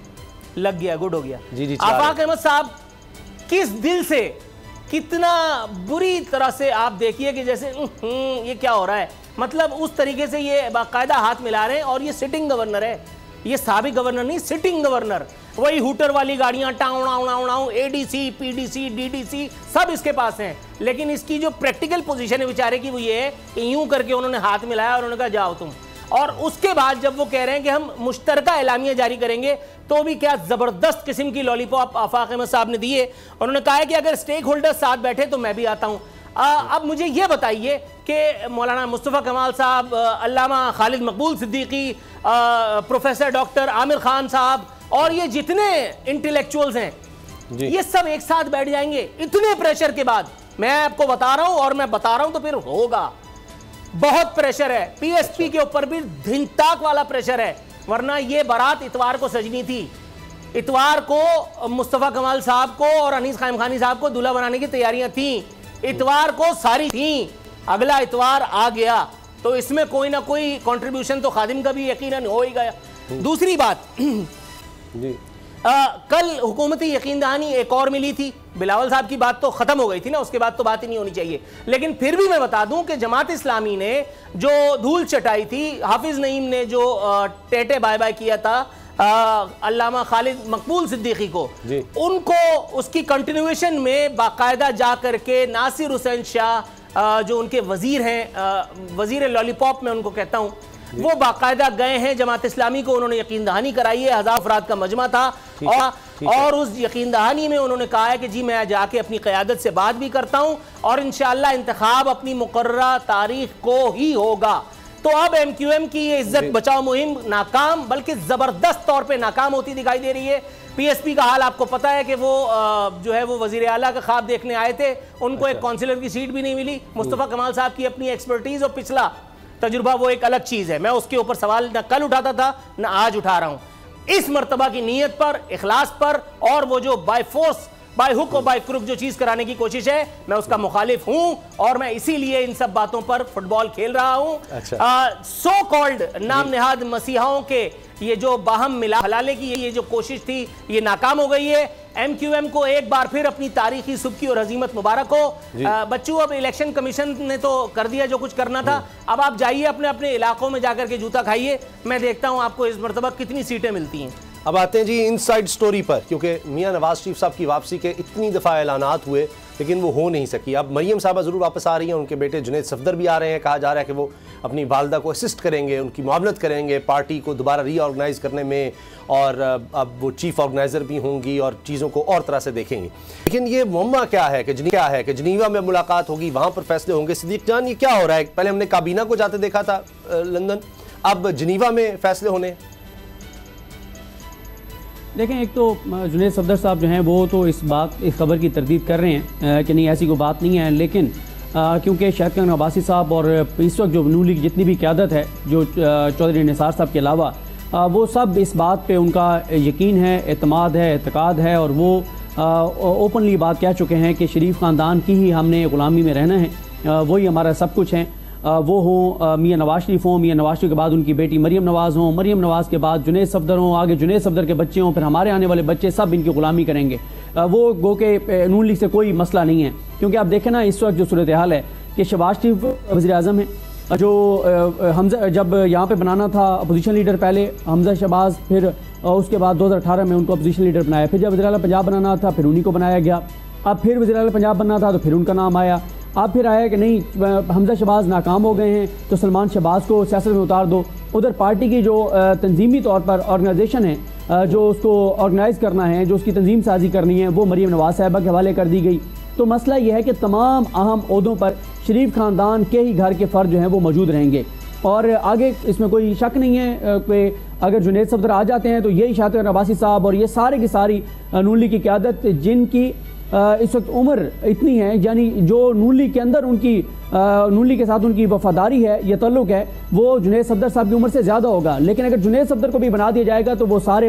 लग गया, गुड हो गया। आफाक अहमद साहब किस दिल से, कितना बुरी तरह से आप देखिए कि जैसे ये क्या हो रहा है, मतलब उस तरीके से ये बाकायदा हाथ मिला रहे हैं। और ये सिटिंग गवर्नर है, ये साबिक गवर्नर नहीं, सिटिंग गवर्नर। वही हूटर वाली गाड़ियां टाउणाउणाउणाउ, ADC, PDC, DDC सब इसके पास हैं। लेकिन इसकी जो प्रैक्टिकल पोजीशन है बेचारे की वो ये है कि यूं करके उन्होंने हाथ मिलाया और उन्होंने कहा जाओ तुम। और उसके बाद जब वो कह रहे हैं कि हम मुश्तरका एलामिया जारी करेंगे, तो भी क्या ज़बरदस्त किस्म की लॉलीपॉप आफाक अहमद साहब ने दी है। उन्होंने कहा है कि अगर स्टेक होल्डर साथ बैठे तो मैं भी आता हूँ। अब मुझे ये बताइए कि मौलाना मुस्तफ़ा कमाल साहब, अल्लामा खालिद मकबूल सिद्दीकी, प्रोफेसर डॉक्टर आमिर खान साहब और ये जितने इंटेलेक्चुअल्स हैं, ये सब एक साथ बैठ जाएंगे इतने प्रेशर के बाद? मैं आपको बता रहा हूं, और मैं बता रहा हूं तो फिर होगा। बहुत प्रेशर है, पीएसपी के ऊपर भी धिन ताक वाला प्रेशर है, वरना ये बारात इतवार को सजनी थी। इतवार को मुस्तफ़ा कमाल साहब को और अनीस कायम खानी साहब को दूल्हा बनाने की तैयारियां थी, इतवार को सारी थी। अगला इतवार आ गया तो इसमें कोई ना कोई कंट्रीब्यूशन तो खादिम का भी यकीनन हो ही गया। दूसरी बात, कल हुकूमती यकीन दहानी एक और मिली थी। बिलावल साहब की बात तो खत्म हो गई थी ना, उसके बाद तो बात ही नहीं होनी चाहिए, लेकिन फिर भी मैं बता दूं कि जमात इस्लामी ने जो धूल चटाई थी, हाफिज नईम ने जो टेटे बाय बाय किया था अल्लामा खालिद मकबूल सिद्दीकी को, उनको उसकी कंटिन्यूएशन में बाकायदा जा करके नासिर हुसैन शाह जो उनके वजीर हैं, वजीर लॉलीपॉप में उनको कहता हूं, वो बाकायदा गए हैं जमात इस्लामी को, उन्होंने यकीन दहानी कराई है। 1000 अफराद का मजमा था और उस यकीन दहानी में उन्होंने कहा है कि जी मैं जाके अपनी क़यादत से बात भी करता हूं और इंशाअल्लाह इंतखाब अपनी मुकर्ररा तारीख को ही होगा। तो अब MQM की ये इज्जत बचाओ मुहिम नाकाम, बल्कि जबरदस्त तौर पे नाकाम होती दिखाई दे रही है। पीएसपी का हाल आपको पता है कि वो जो है वो वजीर आला का ख्वाब देखने आए थे, उनको एक काउंसिलर की सीट भी नहीं मिली। मुस्तफ़ा कमाल साहब की अपनी एक्सपर्टीज और पिछला तजुर्बा वो एक अलग चीज है, मैं उसके ऊपर सवाल न कल उठाता था न आज उठा रहा हूं। इस मर्तबा की नीयत पर, इखलास पर, और वो जो बाय फोर्स, बाय हुक और बाय क्रुक जो चीज कराने की कोशिश है, मैं उसका मुखालिफ हूं और मैं इसीलिए इन सब बातों पर फुटबॉल खेल रहा हूं। सो कॉल्ड नाम नेहाद मसीहाओं के ये जो बाहम मिला हलाले की ये जो कोशिश थी, ये नाकाम हो गई है। MQM को एक बार फिर अपनी तारीखी सुबकी और हजीमत मुबारक हो। बच्चों, अब इलेक्शन कमीशन ने तो कर दिया जो कुछ करना था, अब आप जाइए अपने अपने इलाकों में जाकर के जूता खाइए। मैं देखता हूं आपको इस मरतबा कितनी सीटें मिलती हैं। अब आते हैं जी इनसाइड स्टोरी पर, क्योंकि मियां नवाज शरीफ साहब की वापसी के इतनी दफ़ा ऐलानात हुए लेकिन वो हो नहीं सकी। अब मरियम साहबा ज़रूर वापस आ रही हैं, उनके बेटे जुनैद सफदर भी आ रहे हैं, कहा जा रहा है कि वो अपनी वालदा को असिस्ट करेंगे, उनकी मुआवनत करेंगे पार्टी को दोबारा रीऑर्गेनाइज़ करने में, और अब वो चीफ ऑर्गेनाइज़र भी होंगी और चीज़ों को और तरह से देखेंगी। लेकिन ये मुअम्मा क्या है कि जनीवा में मुलाकात होगी, वहाँ पर फैसले होंगे। सिद्दीक जान, ये क्या हो रहा है? पहले हमने काबीना को जाते देखा था लंदन, अब जनीवा में फैसले होने। देखें, एक तो जुनैद सफदर साहब जो हैं वो तो इस खबर की तरदीद कर रहे हैं कि नहीं ऐसी कोई बात नहीं है, लेकिन क्योंकि शाहिद खान अब्बासी साहब और इस वक्त जो नून लीग की जितनी भी क़यादत है, जो चौधरी निसार साहब के अलावा, वो सब इस बात पे उनका यकीन है, एतमाद है, एतकाद है, और वो ओपनली बात कह चुके हैं कि शरीफ ख़ानदान की ही हमने ग़ुलामी में रहना है, वही हमारा सब कुछ है। वो हों मियां नवाज शरीफ हों, मियां नवाज शरीफ के बाद उनकी बेटी मरियम नवाज़ हों, मरियम नवाज़ के बाद जुनैद सफदर हों, आगे जुनैद सफदर के बच्चे हों, फिर हमारे आने वाले बच्चे, सब इनकी ग़ुलामी करेंगे। वो गो के नून लीग से कोई मसला नहीं है, क्योंकि आप देखें ना इस वक्त जो सूरत हाल है कि शहबाज शरीफ वज़ीर आज़म है, जो हमजा जब यहाँ पे बनाना था अपोजिशन लीडर, पहले हमजा शहबाज, फिर उसके बाद 2018 में उनको अपोजिशन लीडर बनाया, फिर जब वज़ीर आला पंजाब बनाना था फिर उन्हीं को बनाया गया, अब फिर वज़ीर आला पंजाब बनना था तो फिर उनका नाम आया। अब फिर आया कि नहीं हमजा शहबाज नाकाम हो गए हैं तो सलमान शहबाज को सियासत में उतार दो। उधर पार्टी की जो तंजीमी तौर पर ऑर्गेनाइजेशन है, जो उसको ऑर्गेनाइज़ करना है, जो उसकी तंजीम साजी करनी है, वो मरियम नवाज़ साहिबा के हवाले कर दी गई। तो मसला यह है कि तमाम अहम ओहदों पर शरीफ ख़ानदान के ही घर के फ़र्द जो हैं वो मौजूद रहेंगे, और आगे इसमें कोई शक नहीं है कि अगर जुनैद सफदर आ जाते हैं तो यही शाहिद खान अब्बासी साहब और ये सारे की सारी नून लीग की क़यादत, जिनकी इस वक्त उम्र इतनी है, यानी जो नून लीग के अंदर उनकी नून लीग के साथ उनकी वफादारी है, ये तल्लुक है, वो जुनैद सफदर साहब की उम्र से ज़्यादा होगा। लेकिन अगर जुनैद सफदर को भी बना दिया जाएगा तो वो सारे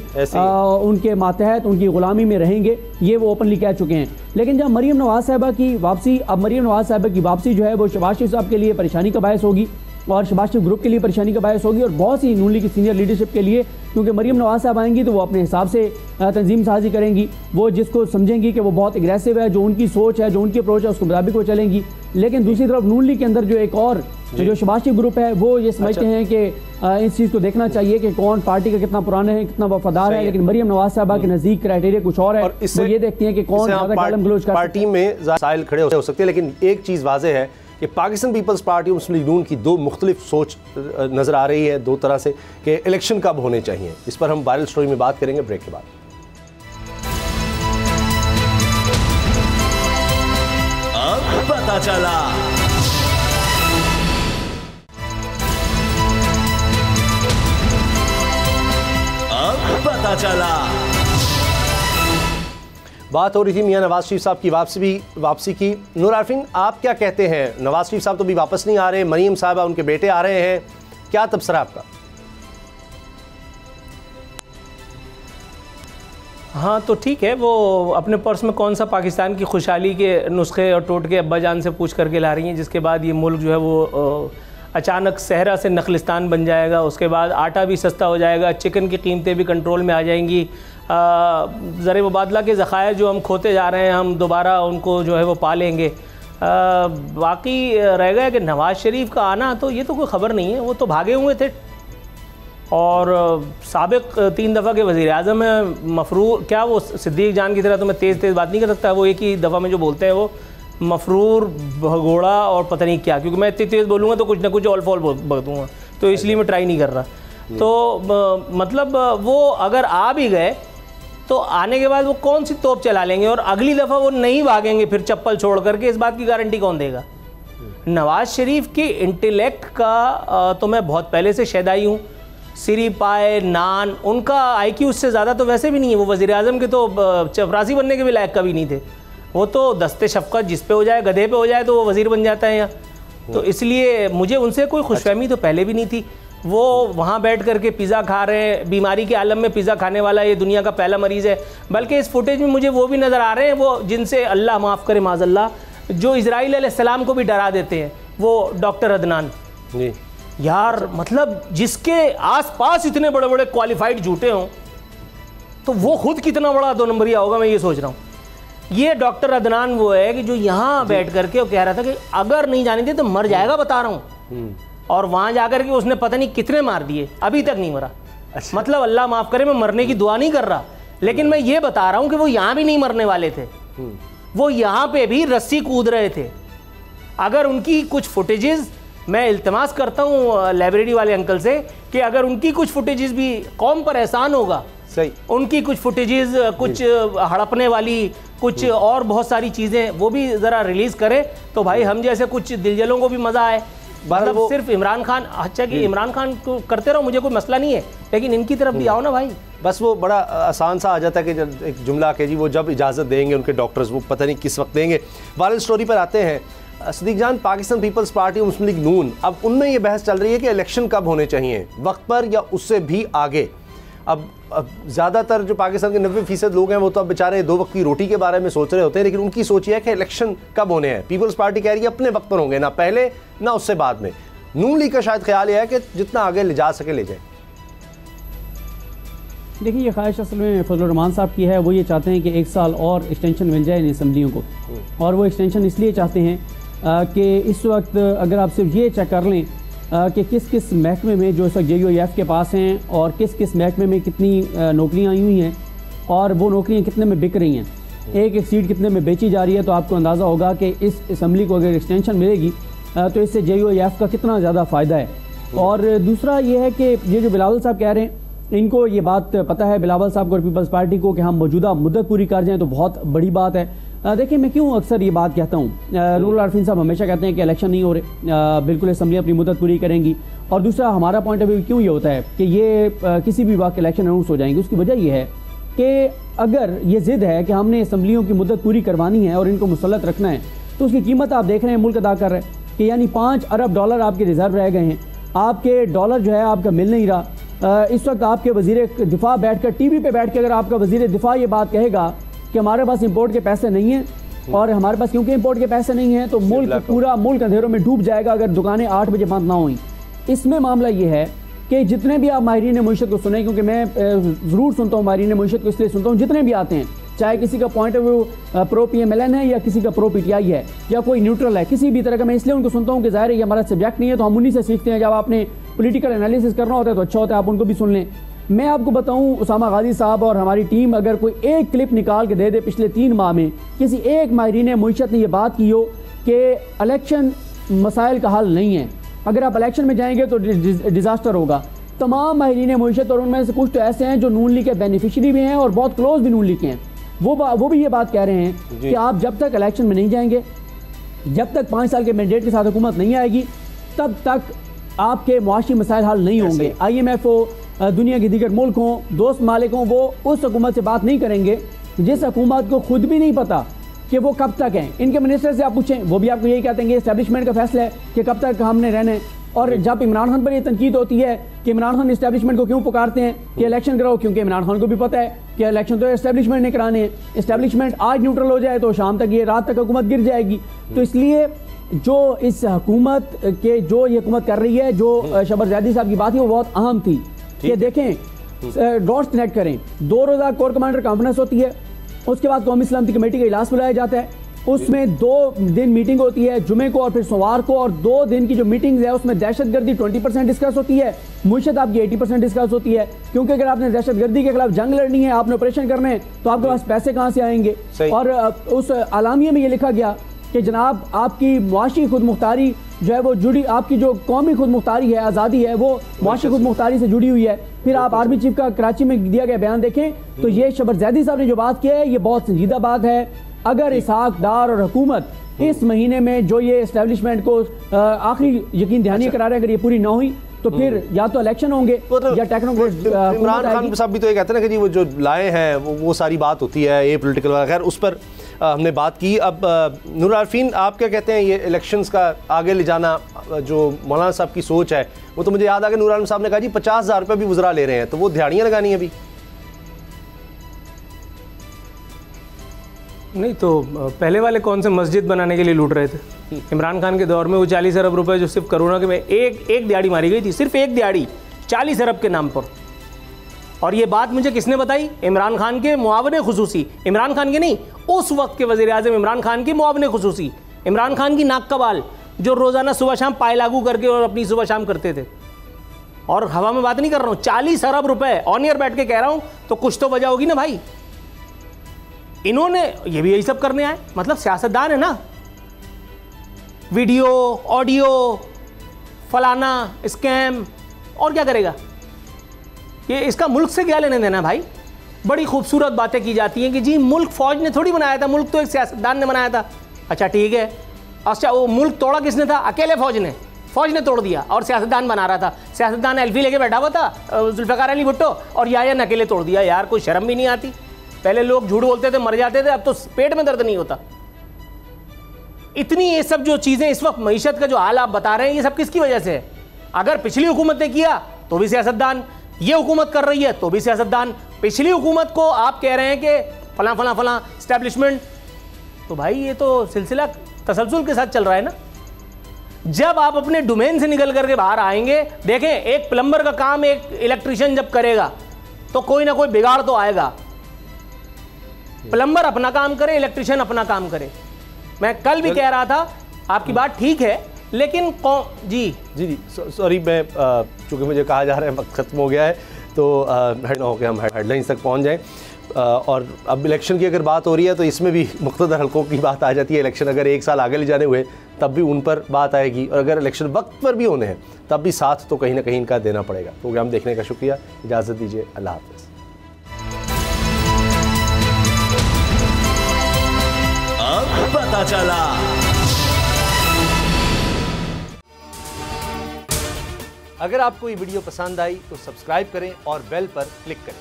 उनके मातहत उनकी ग़ुलामी में रहेंगे, ये वो ओपनली कह चुके हैं। लेकिन जब मरियम नवाज़ साहिबा की वापसी, अब मरियम नवाज़ साहिबा की वापसी जो है वो शहबाज शरीफ साहब के लिए परेशानी का बायस होगी और शहबाज शरीफ ग्रुप के लिए परेशानी का बायस होगी, और बहुत सी नून लीग की सीनियर लीडरशिप के लिए, क्योंकि मरियम नवाज़ साहब आएंगी तो वो अपने हिसाब से तंजीम साजी करेंगी, वो जिसको समझेंगी कि वो बहुत एग्रेसिव है, जो उनकी सोच है, जो उनकी अप्रोच है, उसके मुताबिक वो चलेंगी। लेकिन दूसरी तरफ नून लीग के अंदर जो एक और जो शहबाज शरीफ ग्रुप है, वो ये समझते हैं कि इस चीज़ को देखना चाहिए कि कौन पार्टी का कितना पुराना है, कितना वफादार है। लेकिन मरियम नवाज साहबा के नज़दीक क्राइटेरिया कुछ और है, वो ये देखती हैं कि कौन ज़्यादा गालम गलोच कर पार्टी में साइल खड़े हो सकते हैं। लेकिन एक चीज़ वाज़ेह है कि पाकिस्तान पीपल्स पार्टी और मुस्लिम लीग नून की दो मुख्तलिफ सोच नज़र आ रही है, दो तरह से, कि इलेक्शन कब होने चाहिए। इस पर हम वायरल स्टोरी में बात करेंगे ब्रेक के बाद। अब पता चला। अब पता चला। बात हो रही थी मियां नवाज शरीफ साहब की वापसी की। नूर आरफीन, आप क्या कहते हैं? नवाज शरीफ साहब तो भी वापस नहीं आ रहे, मरीम साहबा उनके बेटे आ रहे हैं, क्या तबसरा आपका? हाँ तो ठीक है, वो अपने पर्स में कौन सा पाकिस्तान की खुशहाली के नुस्खे और टोटके अब्बा जान से पूछ करके ला रही हैं, जिसके बाद ये मुल्क जो है वो अचानक सहरा से नखलिस्तान बन जाएगा। उसके बाद आटा भी सस्ता हो जाएगा, चिकन की कीमतें भी कंट्रोल में आ जाएंगी, ज़र मुबादला के ज़खायर जो हम खोते जा रहे हैं हम दोबारा उनको जो है वो पा लेंगे। बाकी रह गया कि नवाज़ शरीफ का आना, तो ये तो कोई ख़बर नहीं है, वो तो भागे हुए थे और साबिक 3 दफ़ा के वज़ीर आज़म है। मफरूर क्या वो सिद्दीक जान की तरह तो मैं तेज़ बात नहीं कर सकता, वो एक ही दफ़ा में जो बोलते हैं वो मफरूर भगोड़ा और पता नहीं क्या, क्योंकि मैं इतनी तेज़ बोलूँगा तो कुछ ना कुछ ऑल फॉल बक दूँगा, तो इसलिए मैं ट्राई नहीं कर रहा। तो मतलब वो अगर आ भी गए तो आने के बाद वो कौन सी तोप चला लेंगे और अगली दफ़ा वो नहीं भागेंगे फिर चप्पल छोड़ करके, इस बात की गारंटी कौन देगा? नवाज़ शरीफ के इंटेलेक्ट का तो मैं बहुत पहले से शहदाई हूँ। सिरी पाए नान, उनका IQ उससे ज़्यादा तो वैसे भी नहीं है। वो वज़ीर आज़म के तो चपरासी बनने के भी लायक कभी नहीं थे। वो तो दस्ते शफ़क़त जिस पे हो जाए, गधे पे हो जाए तो वो वज़ीर बन जाता है यहाँ। तो इसलिए मुझे उनसे कोई खुशफहमी तो पहले भी नहीं थी। वो वहाँ बैठ करके पिज़्ज़ा खा रहे हैं, बीमारी के आलम में पिज़्ज़ा खाने वाला ये दुनिया का पहला मरीज़ है। बल्कि इस फुटेज में मुझे वो भी नज़र आ रहे हैं, वो जिनसे अल्लाह माफ़ करे माज़अल्लाह, जो इज़राइल अलैहिस्सलाम को भी डरा देते हैं, वो डॉक्टर अदनान जी। यार मतलब जिसके आसपास इतने बड़े बड़े क्वालिफाइड झूठे हों तो वो खुद कितना बड़ा 2 नंबरिया होगा, मैं ये सोच रहा हूँ। ये डॉक्टर अदनान वो है कि जो यहाँ बैठ करके वो कह रहा था कि अगर नहीं जाने दे तो मर जाएगा, बता रहा हूँ, और वहाँ जाकर के उसने पता नहीं कितने मार दिए, अभी तक नहीं मरा। अच्छा। मतलब अल्लाह माफ़ करे, मैं मरने की दुआ नहीं कर रहा, लेकिन मैं ये बता रहा हूँ कि वो यहाँ भी नहीं मरने वाले थे, वो यहाँ पे भी रस्सी कूद रहे थे। अगर उनकी कुछ फुटेजेस, मैं इल्तिमास करता हूँ लाइब्रेरी वाले अंकल से कि अगर उनकी कुछ फुटेजेस भी, कौम पर एहसान होगा, सही, उनकी कुछ फुटेजेस, कुछ हड़पने वाली, कुछ और बहुत सारी चीज़ें वो भी ज़रा रिलीज़ करें तो भाई हम जैसे कुछ दिलजलों को भी मज़ा आए। मतलब सिर्फ इमरान खान, अच्छा कि इमरान खान को करते रहो, मुझे कोई मसला नहीं है, लेकिन इनकी तरफ भी आओ ना भाई। बस वो बड़ा आसान सा आ जाता है कि जब एक जुमला के जी वो जब इजाज़त देंगे उनके डॉक्टर्स, वो पता नहीं किस वक्त देंगे। वायरल स्टोरी पर आते हैं। सिद्दीक जान, पाकिस्तान पीपल्स पार्टी और मुस्लिम लीग नून, अब उनमें ये बहस चल रही है कि इलेक्शन कब होने चाहिए, वक्त पर या उससे भी आगे। अब ज़्यादातर जो पाकिस्तान के 90% लोग हैं वो तो अब बेचारे 2 वक्त की रोटी के बारे में सोच रहे होते हैं, लेकिन उनकी सोच ये है कि इलेक्शन कब होने हैं। पीपल्स पार्टी कह रही है अपने वक्त पर होंगे, ना पहले ना उससे बाद में। नून लीग का शायद ख्याल यह है कि जितना आगे ले जा सके ले जाए। देखिए ये ख्वाहिश असल में फजलुर रहमान साहब की है। वो ये चाहते हैं कि 1 साल और एक्सटेंशन मिल जाए इन असम्बलियों को, और वो एक्सटेंशन इसलिए चाहते हैं कि इस वक्त अगर आप सिर्फ ये चेक कर लें कि किस किस महकमे में जो इस वक्त JUIF के पास हैं और किस किस महकमे में कितनी नौकरियाँ आई हुई हैं और वो नौकरियाँ कितने में बिक रही हैं, एक एक सीट कितने में बेची जा रही है, तो आपको अंदाज़ा होगा कि इस असम्बली को अगर एक्सटेंशन मिलेगी तो इससे JUIF का कितना ज़्यादा फ़ायदा है। और दूसरा ये है कि ये जो बिलावल साहब कह रहे हैं, इनको ये बात पता है बिलावल साहब को और पीपल्स पार्टी को कि हम मौजूदा मुद्दत पूरी कर जाएँ तो बहुत बड़ी बात है। देखिए मैं क्यों अक्सर ये बात कहता हूँ, नूर आरफीन साहब हमेशा कहते हैं कि इलेक्शन नहीं हो रहे, बिल्कुल असम्बली अपनी मुद्दत पूरी करेंगी। और दूसरा हमारा पॉइंट ऑफ व्यू क्यों ये होता है कि ये किसी भी वक्त इलेक्शन अनाउंस हो जाएंगे, उसकी वजह यह है कि अगर ये ज़िद है कि हमने असम्बलियों की मुद्दत पूरी करवानी है और इनको मुसल्लत रखना है, तो उसकी कीमत आप देख रहे हैं मुल्क अदा कर रहे हैं कि यानी $5 अरब आपके रिजर्व रह गए हैं, आपके डॉलर जो है आपका मिल नहीं रहा। इस वक्त आपके वज़ीर दिफा बैठ कर TV पे बैठ के अगर आपका वज़ीर दिफा ये बात कहेगा कि हमारे पास इंपोर्ट के पैसे नहीं हैं और हमारे पास क्योंकि इंपोर्ट के पैसे नहीं हैं तो मुल्क पूरा मुल्क अंधेरों में डूब जाएगा अगर दुकानें 8 बजे बंद ना हुई। इसमें मामला ये है कि जितने भी आप माहिरीन मईशत को सुने, क्योंकि मैं ज़रूर सुनता हूँ माहिरीन मईशत को, इसलिए सुनता हूँ जितने भी आते हैं, चाहे किसी का point of view pro PMLN है या किसी का प्रो PTI है या कोई न्यूट्रल है, किसी भी तरह का, मैं इसलिए उनको सुनता हूँ कि ज़ाहिर है ये हमारा सब्जेक्ट नहीं है तो हम उन्हीं से सीखते हैं। जब आपने पॉलिटिकल एनालिसिस करना होता है तो अच्छा होता है आप उनको भी सुन लें। मैं आपको बताऊं, उसामा गाजी साहब और हमारी टीम अगर कोई एक क्लिप निकाल के दे दे पिछले 3 माह में किसी एक माहिरीन मईशत ने यह बात की हो कि इलेक्शन मसाइल का हल नहीं है, अगर आप इलेक्शन में जाएंगे तो डिज़ास्टर होगा, तमाम माहिरीन मईशत और उनमें से कुछ तो ऐसे हैं जो नून लीग के बेनिफिशरी भी हैं और बहुत क्लोज भी नून लीग के हैं, वो भी ये बात कह रहे हैं कि आप जब तक इलेक्शन में नहीं जाएंगे जब तक 5 साल के मैंडेट के साथ हुकूमत नहीं आएगी तब तक आपके मुआशी मसाइल हल नहीं होंगे। IMF हो, दुनिया के दीगर मुल्क हों, दोस्त मालिक हों, वो उस हुकूमत से बात नहीं करेंगे जिस हुकूमत को खुद भी नहीं पता कि वो कब तक हैं। इनके मिनिस्टर से आप पूछें, वो भी आपको यही कहते हैं कि एस्टैब्लिशमेंट का फैसला है कि कब तक हमने रहना है। और जब इमरान खान पर ये तनकीद होती है कि इमरान खान एस्टैब्लिशमेंट को क्यों पुकारते हैं कि इलेक्शन कराओ, क्योंकि इमरान खान को भी पता है कि इलेक्शन तो एस्टैब्लिशमेंट ने कराने हैं। एस्टैब्लिशमेंट आज न्यूट्रल हो जाए तो शाम तक, ये रात तक हुकूमत गिर जाएगी। तो इसलिए जो इस हुकूमत के जो ये हुकूमत कर रही है, जो शबर ज़ैदी साहब की बात है वो बहुत अहम थी कि देखें डॉट्स कनेक्ट करें। 2 रोज़ा कोर कमांडर कॉन्फ्रेंस होती है, उसके बाद कौमी सलामती कमेटी का इजलास बुलाया जाता है, उसमें 2 दिन मीटिंग होती है, जुमे को और फिर सोमवार को, और 2 दिन की जो मीटिंग है उसमें दहशतगर्दी 20% डिस्कस होती है, मुआशत आपकी 80% डिस्कस होती है। क्योंकि अगर आपने दहशतगर्दी के खिलाफ जंग लड़नी है, आपने ऑपरेशन करने हैं, तो आपके पास पैसे कहाँ से आएंगे। और उस आलामिया में ये लिखा गया कि जनाब आपकी मुआशी खुद मुख्तारी जो है वो जुड़ी, आपकी जो कौमी खुद मुख्तारी है, आज़ादी है, वो मुआशी खुद मुख्तारी से जुड़ी हुई है। फिर आप आर्मी चीफ का कराची में दिया गया बयान देखें तो ये शबर ज़ैदी साहब ने जो बात की है ये बहुत संजीदा बात है। अगर इसहाक डार और हुकूमत इस महीने में जो ये एस्टैब्लिशमेंट को आखिरी यकीन दहानी करा रहे हैं, अगर ये पूरी ना हुई तो फिर या तो इलेक्शन होंगे या टेक्नोक्रेट। इमरान खान साहब भी तो ये कहते हैं ना कि जी वो जो लाए हैं वो सारी बात होती है ये पॉलिटिकल, खैर उस पर हमने बात की। अब नूर आरफीन, आप क्या कहते हैं ये इलेक्शंस का आगे ले जाना, जो मौलाना साहब की सोच है, वो तो मुझे याद आ गया नूर आलम साहब ने कहा जी 50,000 रुपये भी वज़रा ले रहे हैं, तो वो दिहाड़ियाँ लगानी है अभी? नहीं तो पहले वाले कौन से मस्जिद बनाने के लिए लूट रहे थे? इमरान खान के दौर में वो 40 अरब रुपए जो सिर्फ कोरोना के में एक दिहाड़ी मारी गई थी, सिर्फ एक दिहाड़ी 40 अरब के नाम पर। और ये बात मुझे किसने बताई? इमरान खान के मुआवने खुसूसी, इमरान खान के नहीं, उस वक्त के वज़ीर आज़म इमरान खान के मुआवने खुसूसी, इमरान खान की नाक का बाल, जो रोज़ाना सुबह शाम पाए लागू करके और अपनी सुबह शाम करते थे। और हवा में बात नहीं कर रहा हूँ, 40 अरब रुपए ऑन ईयर बैठ के कह रहा हूँ, तो कुछ तो वजह होगी ना भाई। इन्होंने ये भी यही सब करने आए, मतलब सियासतदान है ना, वीडियो ऑडियो फलाना स्कैम, और क्या करेगा ये? इसका मुल्क से क्या लेने देना भाई? बड़ी खूबसूरत बातें की जाती हैं कि जी मुल्क फौज ने थोड़ी बनाया था, मुल्क तो एक सियासतदान ने बनाया था। अच्छा ठीक है, अच्छा वो मुल्क तोड़ा किसने था? अकेले फौज ने तोड़ दिया और सियासतदान बना रहा था। सियासतदान एल्फी लेके बैठा हुआ था, जुल्फ़िकार अली भुट्टो, और यार ने अकेले तोड़ दिया। यार कोई शर्म भी नहीं आती? पहले लोग झूठ बोलते थे मर जाते थे, अब तो पेट में दर्द नहीं होता। इतनी ये सब जो चीज़ें इस वक्त मईशत का जो हाल आप बता रहे हैं, ये सब किसकी वजह से है? अगर पिछली हुकूमत ने किया तो भी सियासतदान, ये हुकूमत कर रही है तो भी सियासतदान। पिछली हुकूमत को आप कह रहे हैं कि फलां फलां फलां एस्टैब्लिशमेंट, तो भाई ये तो सिलसिला तसलसल के साथ चल रहा है ना। जब आप अपने डोमेन से निकल करके बाहर आएंगे, देखें एक प्लम्बर का काम एक इलेक्ट्रिशियन जब करेगा तो कोई ना कोई बिगाड़ तो आएगा। प्लम्बर अपना काम करे, इलेक्ट्रिशियन अपना काम करे। मैं कल भी कह रहा था, आपकी बात ठीक है, लेकिन जी सॉरी, मैं चूँकि मुझे कहा जा रहा है वक्त ख़त्म हो गया है, तो हेड ना हो के हम हेडलाइंस तक पहुँच जाएँ। और अब इलेक्शन की अगर बात हो रही है तो इसमें भी मुख्तदर हल्कों की बात आ जाती है। इलेक्शन अगर 1 साल आगे ले जाने हुए तब भी उन पर बात आएगी, और अगर इलेक्शन वक्त पर भी होने हैं तब भी साथ तो कहीं ना कहीं इनका देना पड़ेगा। प्रोग्राम देखने का शुक्रिया, इजाज़त दीजिए, अल्लाह हाफ़िज़। अब पता चला। अगर आपको ये वीडियो पसंद आई तो सब्सक्राइब करें और बेल पर क्लिक करें।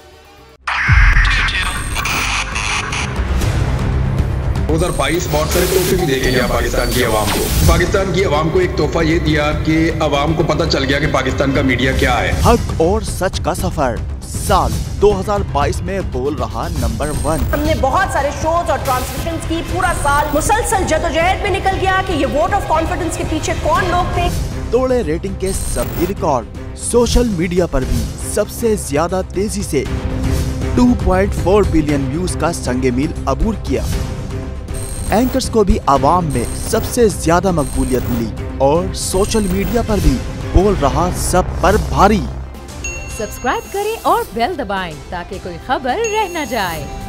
2022 बहुत सारे तोहफे भी देके गया पाकिस्तान की आवाम को। पाकिस्तान की आवाम को एक तोहफा ये दिया कि आवाम को पता चल गया कि पाकिस्तान का मीडिया क्या है। हक और सच का सफर साल 2022 में बोल रहा नंबर 1। हमने बहुत सारे शोज और ट्रांसमिशंस की, पूरा साल मुसलसल जदोजहद में निकल गया कि ये वोट ऑफ कॉन्फिडेंस के पीछे कौन लोग थे। तोड़े रेटिंग के सभी रिकॉर्ड। सोशल मीडिया पर भी सबसे ज्यादा तेजी से 2.4 बिलियन व्यूज का संगे मील अबूर किया। एंकर्स को भी आवाम में सबसे ज्यादा मकबूलियत मिली और सोशल मीडिया पर भी बोल रहा सब पर भारी। सब्सक्राइब करें और बेल दबाएं ताकि कोई खबर रह न जाए।